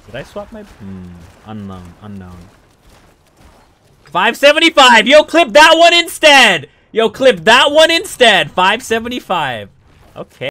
Did I swap my... unknown. 575! Yo, clip that one instead! 575. Okay.